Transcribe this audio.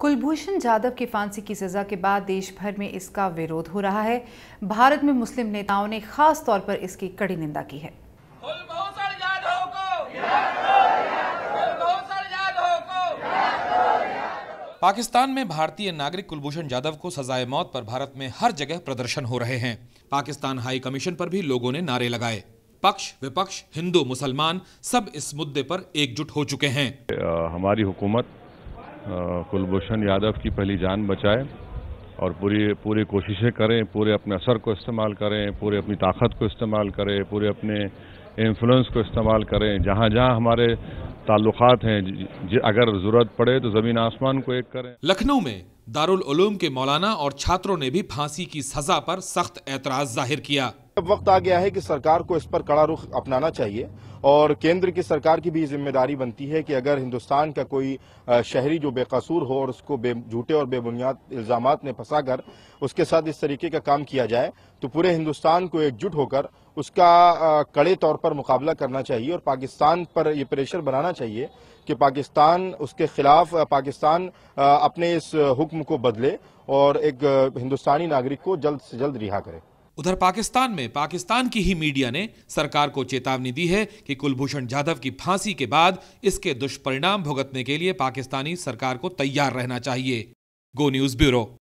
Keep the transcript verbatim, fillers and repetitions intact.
कुलभूषण जाधव की फांसी की सजा के बाद देश भर में इसका विरोध हो रहा है। भारत में मुस्लिम नेताओं ने खास तौर पर इसकी कड़ी निंदा की है। कुलभूषण जाधव को कुलभूषण जाधव को पाकिस्तान में भारतीय नागरिक कुलभूषण जाधव को सजाए मौत पर भारत में हर जगह प्रदर्शन हो रहे हैं। पाकिस्तान हाई कमीशन पर भी लोगों ने नारे लगाए। पक्ष विपक्ष, हिंदू मुसलमान सब इस मुद्दे पर एकजुट हो चुके हैं। हमारी हुकूमत कुलभूषण यादव की पहली जान बचाए और पूरी पूरी कोशिशें करें, पूरे अपने असर को इस्तेमाल करें, पूरे अपनी ताकत को इस्तेमाल करें, पूरे अपने इन्फ्लुएंस को इस्तेमाल करें। जहां जहां हमारे ताल्लुकात हैं, अगर जरूरत पड़े तो जमीन आसमान को एक करें। लखनऊ में दारुल उलूम के मौलाना और छात्रों ने भी फांसी की सजा पर सख्त एतराज जाहिर किया। अब वक्त आ गया है कि सरकार को इस पर कड़ा रुख अपनाना चाहिए और केंद्र की सरकार की भी जिम्मेदारी बनती है कि अगर हिंदुस्तान का कोई शहरी जो बेकसूर हो और उसको झूठे और बेबुनियाद इल्जामात में फंसाकर उसके साथ इस तरीके का काम किया जाए तो पूरे हिंदुस्तान को एकजुट होकर उसका कड़े तौर पर मुकाबला करना चाहिए और पाकिस्तान पर यह प्रेशर बनाना चाहिए कि पाकिस्तान उसके खिलाफ पाकिस्तान अपने इस हुक्म को बदले और एक हिंदुस्तानी नागरिक को जल्द से जल्द रिहा करे। उधर पाकिस्तान में पाकिस्तान की ही मीडिया ने सरकार को चेतावनी दी है कि कुलभूषण जाधव की फांसी के बाद इसके दुष्परिणाम भुगतने के लिए पाकिस्तानी सरकार को तैयार रहना चाहिए। Go news bureau.